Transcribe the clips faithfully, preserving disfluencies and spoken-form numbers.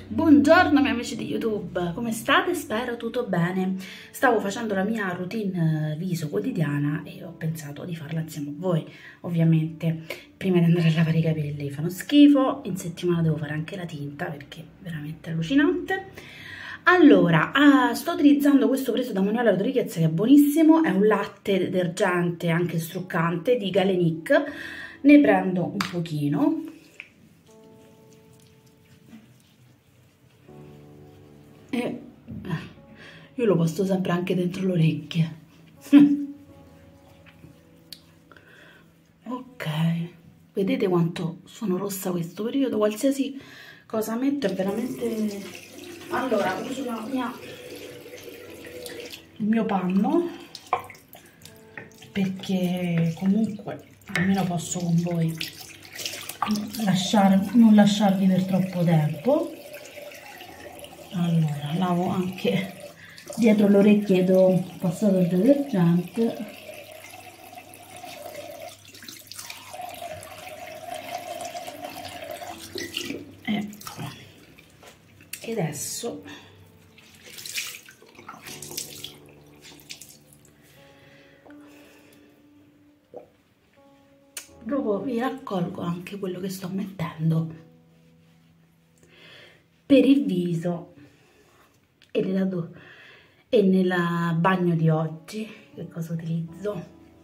Buongiorno miei amici di YouTube, come state? Spero tutto bene. Stavo facendo la mia routine viso quotidiana e ho pensato di farla insieme a voi. Ovviamente prima di andare a lavare i capelli fanno schifo, in settimana devo fare anche la tinta perché è veramente allucinante. Allora, ah, sto utilizzando questo preso da Manuela Rodriguez che è buonissimo, è un latte detergente anche struccante di Galenic. Ne prendo un pochino. E io lo posto sempre anche dentro le orecchie. Ok, vedete quanto sono rossa questo periodo? Qualsiasi cosa metto è veramente... Allora, uso la mia... il mio panno perché comunque almeno posso con voi lasciare, non lasciarvi per troppo tempo. Allora, lavo anche dietro le orecchie dove ho passato il detergente. E, e adesso dopo vi raccolgo anche quello che sto mettendo per il viso e nel, e nel bagno di oggi. Che cosa utilizzo?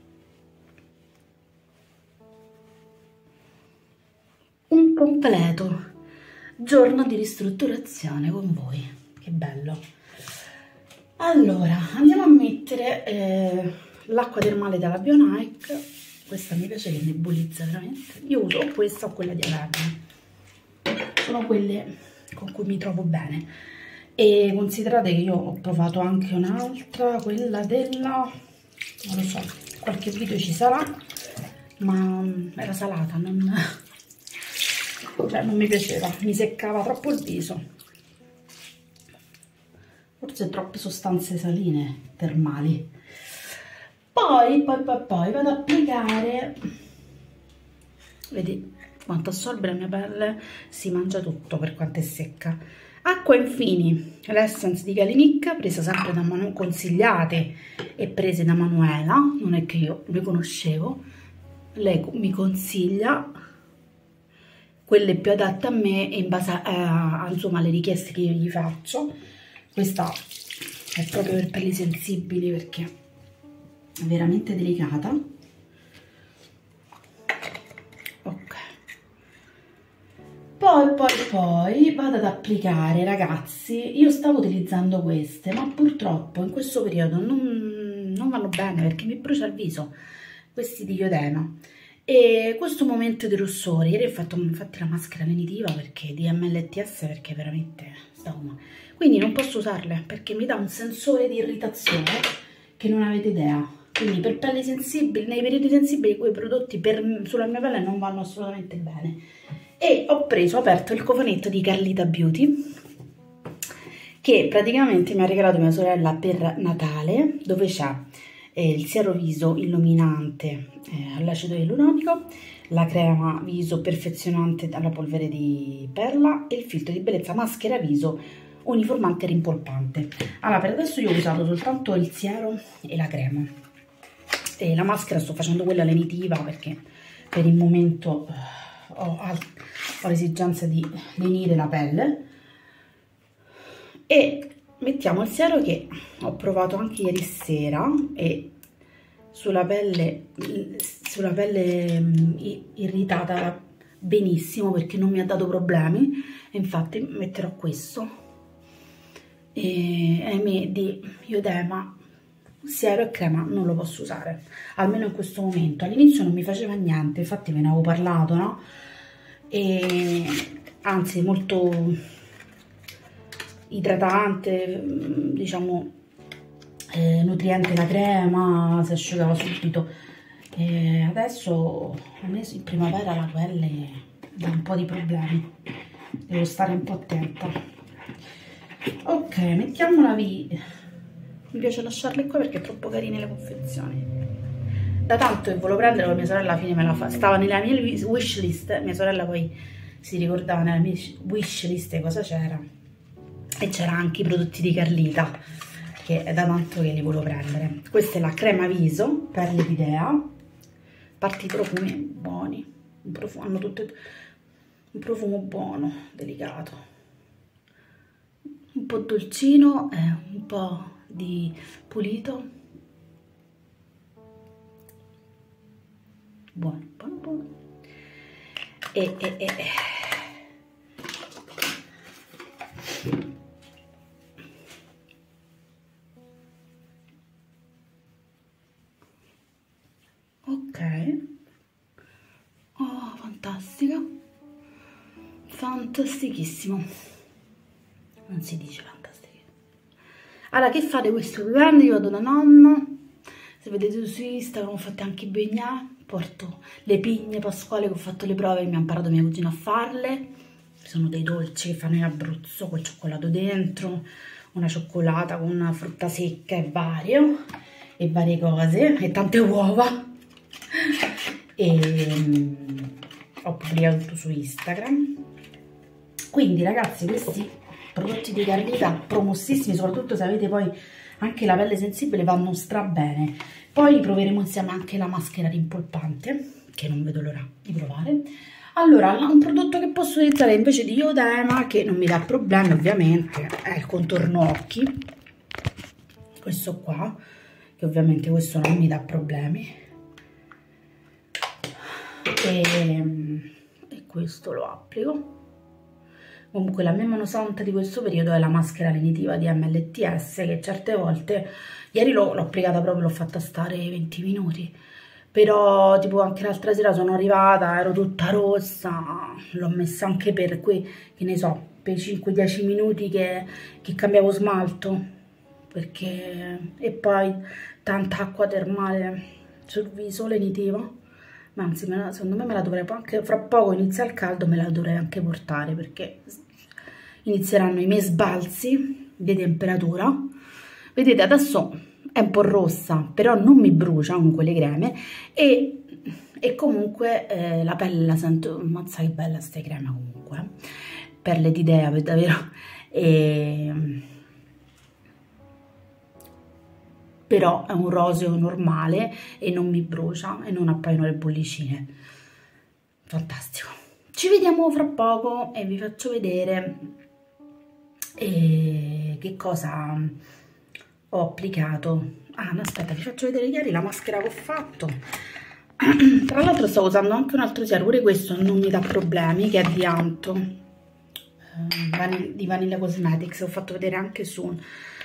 Un completo giorno di ristrutturazione con voi, che bello. Allora andiamo a mettere eh, l'acqua termale della Bionike. Questa mi piace che nebulizza veramente. Io uso questa o quella di Averna, sono quelle con cui mi trovo bene. E considerate che io ho provato anche un'altra, quella della, non lo so, qualche video ci sarà, ma era salata, non, cioè non mi piaceva, mi seccava troppo il viso, forse troppe sostanze saline termali. Poi, poi, poi, poi vado ad applicare, vedi quanto assorbe la mia pelle, si mangia tutto per quanto è secca. Acqua Infini, l'essence di Galenic, presa sempre da Manu, consigliate e prese da Manuela, non è che io le conoscevo, lei mi consiglia quelle più adatte a me e in base a, a insomma, alle richieste che io gli faccio. Questa è proprio per pelli sensibili perché è veramente delicata. Poi, poi, poi vado ad applicare, ragazzi, io stavo utilizzando queste, ma purtroppo in questo periodo non, non vanno bene perché mi brucia il viso, questi di Iodema. E questo momento di rossore, ieri ho fatto infatti la maschera lenitiva perché di M L T S perché veramente stavo male. Quindi non posso usarle perché mi dà un sensore di irritazione che non avete idea. Quindi per pelli sensibili, nei periodi sensibili quei prodotti per, sulla mia pelle non vanno assolutamente bene. E ho preso, ho aperto il cofanetto di Carlita Beauty che praticamente mi ha regalato mia sorella per Natale, dove c'è eh, il siero viso illuminante eh, all'acido ialuronico, la crema viso perfezionante alla polvere di perla e il filtro di bellezza maschera viso uniformante e rimpolpante. Allora, per adesso io ho usato soltanto il siero e la crema e la maschera sto facendo quella lenitiva perché per il momento ho, ho l'esigenza di lenire la pelle. E mettiamo il siero che ho provato anche ieri sera e sulla pelle, sulla pelle irritata benissimo perché non mi ha dato problemi, e infatti metterò questo e ahimè di Iodema siero e crema non lo posso usare, almeno in questo momento. All'inizio non mi faceva niente, infatti ve ne avevo parlato, no? E anzi molto idratante, diciamo eh, nutriente la crema, si asciugava subito. E adesso a me in primavera la pelle dà un po' di problemi, devo stare un po' attenta. Ok, mettiamola via. Mi piace lasciarle qua perché è troppo carine le confezioni. Da tanto che volevo prendere, mia sorella alla fine me la fa. Stava nella mia wish list, mia sorella poi si ricordava nella mia wish list cosa c'era, e c'era anche i prodotti di Carlita, che è da tanto che li volevo prendere. Questa è la crema viso per l'Epidea, a parte i profumi buoni, un profumo, hanno tutte un profumo buono, delicato, un po' dolcino e un po' di pulito, buono, buono, buono. E, e, e. Ok, oh, fantastica, fantastichissimo, non si dice fantastico. Allora, che fate questo weekend? Io vado da nonna, se vedete su Instagram ho fatto anche i begnà, porto le pigne pasquali che ho fatto le prove, mi ha imparato mia cugina a farle, sono dei dolci che fanno in Abruzzo col cioccolato dentro, una cioccolata con una frutta secca e vario, e varie cose, e tante uova, e um, ho pubblicato tutto su Instagram. Quindi ragazzi, questi prodotti di Carlita promossissimi, soprattutto se avete poi anche la pelle sensibile, vanno stra bene. Poi proveremo insieme anche la maschera rimpolpante, che non vedo l'ora di provare. Allora, un prodotto che posso utilizzare invece di Iodema, che non mi dà problemi ovviamente, è il contorno occhi, questo qua, che ovviamente questo non mi dà problemi, e, e questo lo applico. Comunque la mia mano santa di questo periodo è la maschera lenitiva di M L T S, che certe volte, ieri l'ho applicata proprio, l'ho fatta stare venti minuti, però tipo anche l'altra sera sono arrivata, ero tutta rossa, l'ho messa anche per qui, che ne so, per cinque dieci minuti che, che cambiavo smalto, perché, e poi tanta acqua termale sul viso, lenitiva. Ma anzi, secondo me me la dovrei anche, fra poco inizia il caldo, me la dovrei anche portare, perché inizieranno i miei sbalzi di temperatura. Vedete, adesso è un po' rossa, però non mi brucia con quelle creme, e, e comunque eh, la pelle la sento, mazza che bella sta crema comunque, perle d'idea per davvero, e... però è un roseo normale e non mi brucia e non appaiono le bollicine. Fantastico. Ci vediamo fra poco e vi faccio vedere eh, che cosa ho applicato. Ah, no, aspetta, vi faccio vedere ieri la maschera che ho fatto. Tra l'altro sto usando anche un altro siero, pure questo non mi dà problemi, che è di Anto, eh, di Vanilla Cosmetics. Ho fatto vedere anche su...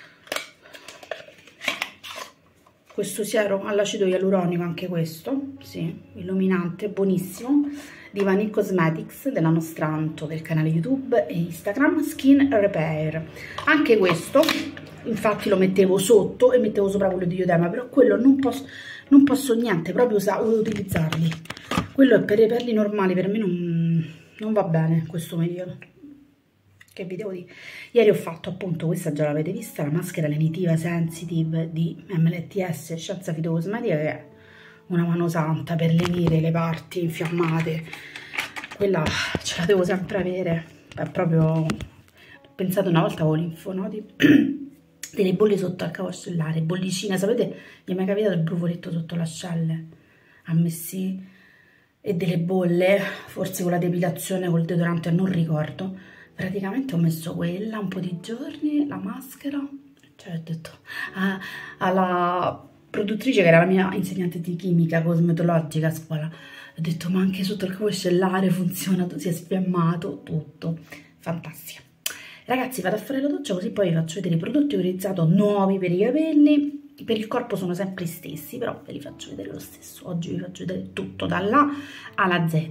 questo siero all'acido ialuronico, anche questo, sì, illuminante, buonissimo, di Vanilla Cosmetics, della nostra Anto, del canale YouTube e Instagram, Skin Repair. Anche questo, infatti lo mettevo sotto e mettevo sopra quello di Iodema, però quello non posso, non posso niente, proprio utilizzarli. Quello è per i pelli normali, per me non, non va bene in questo periodo. Che vi devo dire? Ieri ho fatto appunto, questa già l'avete vista, la maschera lenitiva sensitive di M L T S Scienza Fitocosmetica, che è una mano santa per lenire le parti infiammate. Quella ce la devo sempre avere, è proprio, ho pensato una volta con linfonodi, delle bolle sotto al cavo ascellare, bollicine, sapete, mi è mai capitato il brufoletto sotto l'ascelle? A me sì, e delle bolle, forse con la depilazione, col deodorante, non ricordo. Praticamente ho messo quella un po' di giorni, la maschera, cioè ho detto ah, alla produttrice, che era la mia insegnante di chimica cosmetologica a scuola, ho detto ma anche sotto il cavo ascellare funziona, si è sfiammato tutto, fantastico. Ragazzi, vado a fare la doccia, così poi vi faccio vedere i prodotti che ho utilizzato nuovi per i capelli. Per il corpo sono sempre gli stessi, però ve li faccio vedere lo stesso. Oggi vi faccio vedere tutto dall'A alla Z.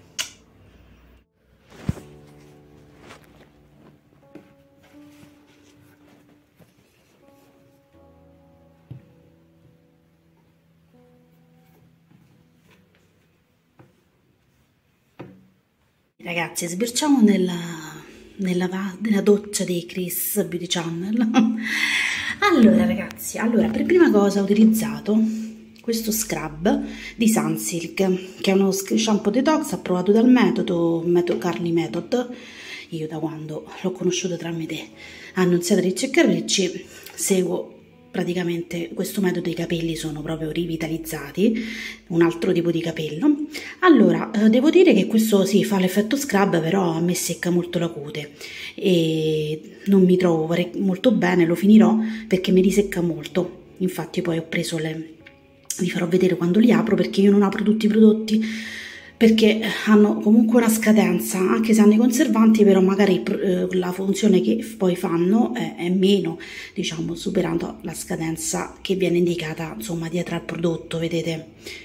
Ragazzi, sbirciamo nella, nella, nella doccia di Chris Beauty Channel. Allora ragazzi, allora per prima cosa ho utilizzato questo scrub di Sunsilk, che è uno shampoo detox approvato dal metodo, metodo Carly Method. Io da quando l'ho conosciuto tramite Annunziata Ricci e Capricci seguo praticamente questo metodo. I capelli sono proprio rivitalizzati, un altro tipo di capello. Allora, eh, devo dire che questo sì, fa l'effetto scrub, però a me secca molto la cute e non mi trovo molto bene, lo finirò perché mi risecca molto. Infatti poi ho preso le... vi farò vedere quando li apro, perché io non apro tutti i prodotti perché hanno comunque una scadenza, anche se hanno i conservanti, però magari eh, la funzione che poi fanno è, è meno, diciamo, superando la scadenza che viene indicata, insomma, dietro al prodotto, vedete?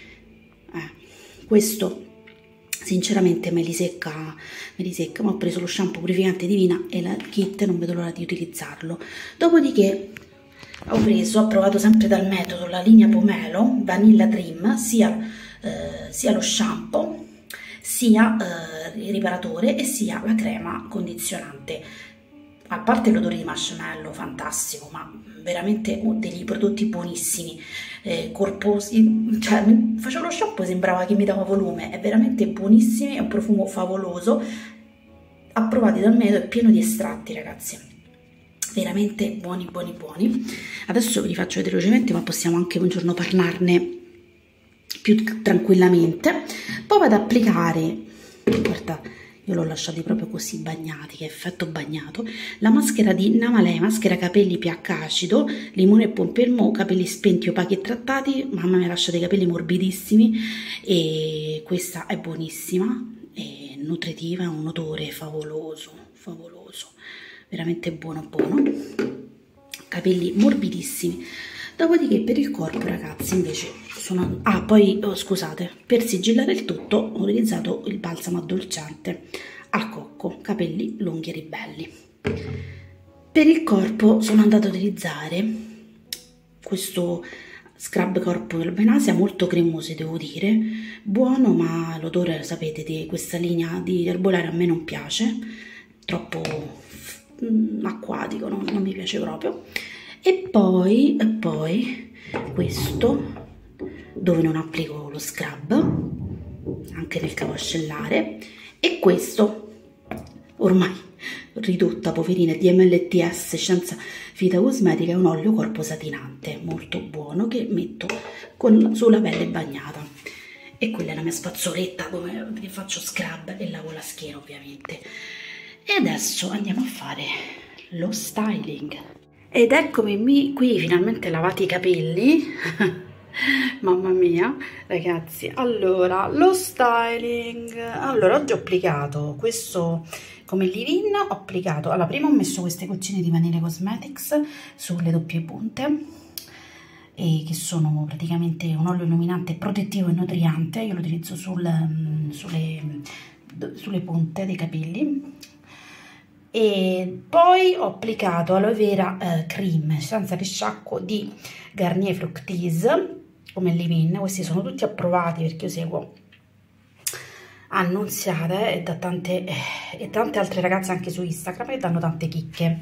Eh, questo sinceramente me li secca, me li secca, ma ho preso lo shampoo purificante Divina e la kit, non vedo l'ora di utilizzarlo. Dopodiché ho preso, ho provato sempre dal metodo la linea Pomelo Vanilla Dream, sia, eh, sia lo shampoo, sia eh, il riparatore e sia la crema condizionante. A parte l'odore di marshmallow fantastico, ma veramente degli prodotti buonissimi, eh, corposi, cioè facevo lo shampoo, sembrava che mi dava volume, è veramente buonissimo, è un profumo favoloso, approvati dal metodo, è pieno di estratti, ragazzi, veramente buoni buoni buoni. Adesso ve li faccio vedere velocemente, ma possiamo anche un giorno parlarne più tranquillamente. Poi vado ad applicare, guarda, io l'ho lasciati proprio così bagnati, che effetto bagnato, la maschera di Namalei, maschera capelli pH acido, limone e pompelmo, capelli spenti, opachi e trattati. Mamma mia, lasciate i capelli morbidissimi, e questa è buonissima, è nutritiva, ha un odore favoloso, favoloso, veramente buono buono, capelli morbidissimi. Dopodiché per il corpo, ragazzi, invece sono... ah, poi oh, scusate, per sigillare il tutto ho utilizzato il balsamo addolciante al cocco, capelli lunghi e ribelli. Per il corpo sono andata ad utilizzare questo scrub corpo Albenasia, molto cremoso devo dire, buono, ma l'odore, sapete, di questa linea di Herbolaria a me non piace, troppo mm, acquatico, no? Non mi piace proprio. E poi, e poi questo, dove non applico lo scrub, anche nel cavo ascellare, e questo, ormai ridotta, poverina, D M L T S Scienza Vita Cosmetica, è un olio corpo satinante, molto buono, che metto con, sulla pelle bagnata. E quella è la mia spazzoletta dove faccio scrub e lavo la schiena, ovviamente. E adesso andiamo a fare lo styling. Ed eccomi qui, finalmente lavati i capelli. Mamma mia, ragazzi. Allora, lo styling. Allora, oggi ho applicato questo come leave-in. Ho applicato, allora, prima ho messo queste goccine di Vanille Cosmetics sulle doppie punte, e che sono praticamente un olio illuminante protettivo e nutriente. Io lo utilizzo sul, sulle, sulle punte dei capelli. E poi ho applicato aloe vera eh, cream senza risciacquo di Garnier Fructis come leave-in. Questi sono tutti approvati perché io seguo Annunziata e da tante eh, e tante altre ragazze anche su Instagram che danno tante chicche.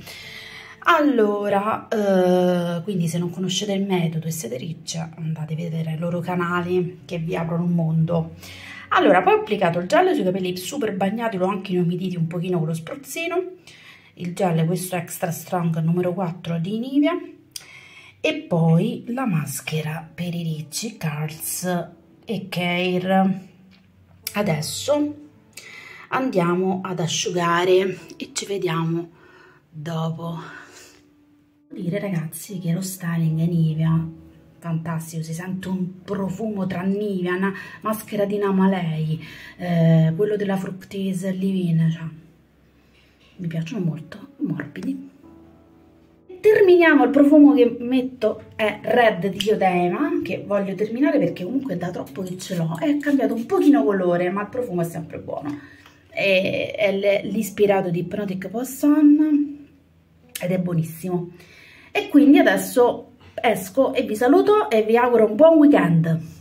Allora, eh, quindi se non conoscete il metodo e siete riccia, andate a vedere i loro canali che vi aprono un mondo. Allora, poi ho applicato il gel sui capelli super bagnati, l'ho anche inumiditi un pochino con lo spruzzino. Il gel, questo Extra Strong numero quattro di Nivea. E poi la maschera per i ricci Carls e Care. Adesso andiamo ad asciugare e ci vediamo dopo. Devo dire, ragazzi, che lo styling è Nivea fantastico, si sente un profumo tra Nivea, una maschera di Namalei, eh, quello della Fructis leave-in, cioè, mi piacciono molto, morbidi. Terminiamo, il profumo che metto è Red di Iodema, che voglio terminare perché comunque da troppo che ce l'ho, è cambiato un pochino colore, ma il profumo è sempre buono. È, è l'ispirato di Hypnotic Poisson ed è buonissimo. E quindi adesso esco e vi saluto e vi auguro un buon weekend.